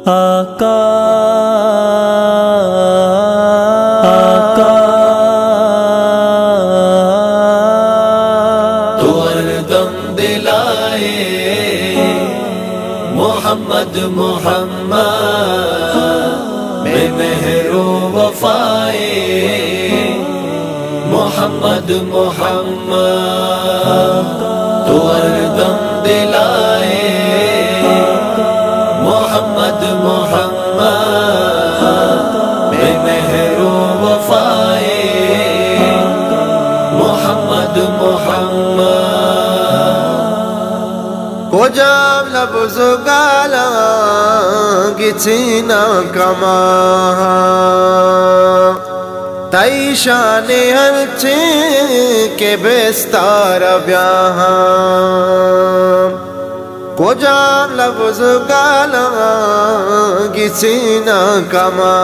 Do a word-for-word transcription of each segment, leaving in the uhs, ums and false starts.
آقا آقا تو ہردم دلائے محمد محمد میں مہر و وفائے محمد محمد تو ہردم دلائے محمد محمد میں مہر و وفائے محمد محمد کجام لبز گالا گچینا کما تائی شان ہرچے کے بیستار بیاہاں کجام لبز گالا گچینا کما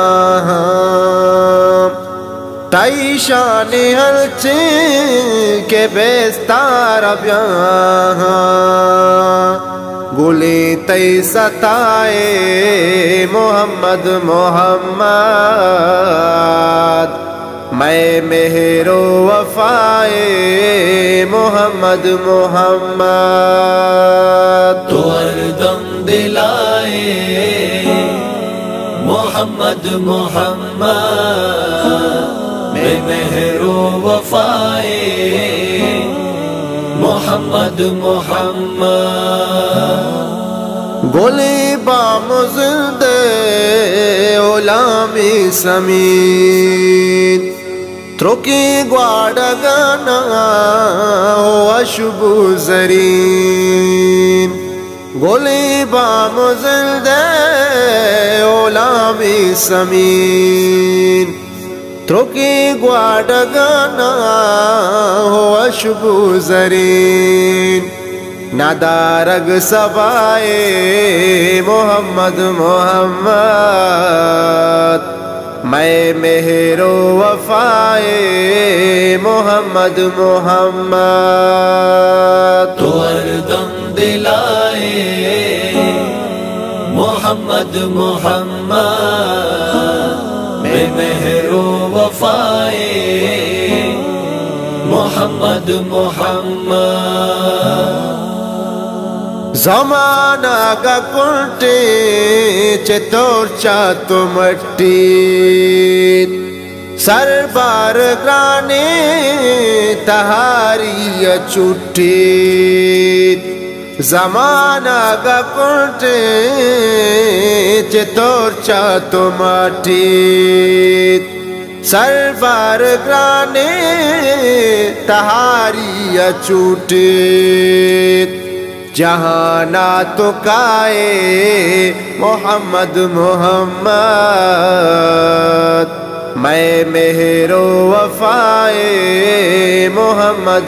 تائی شان ہرچے کے بیستار بیاہاں گلی تی ستائے محمد محمد میں مہر و وفائے محمد محمد تو ہردم دلائے محمد محمد میں مہر و وفائے محمد محمد گلی بام زندے غلامی سمین ترکی گواڈگانا وشبو زرین گلی بام زندے غلامی سمین ترکی گواڈگانا وشبو زرین ندارگ سبائے محمد محمد میں مہر و وفائے محمد محمد تو ہردم دلائے محمد محمد میں مہر و وفائے محمد محمد زمانہ کا کنٹے چتور چاتو مٹی سر بار گرانے تہاری چٹی زمانہ کا کنٹے چتور چاتو مٹی سر بار گرانے تہاری چوٹے جہانا تو کائے محمد محمد میں مہر و وفائے محمد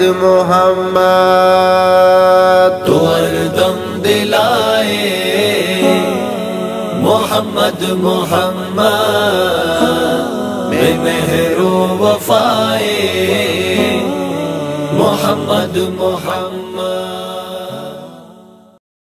محمد تو ہردم دلائے محمد محمد میں مہر و وفائے محمد محمد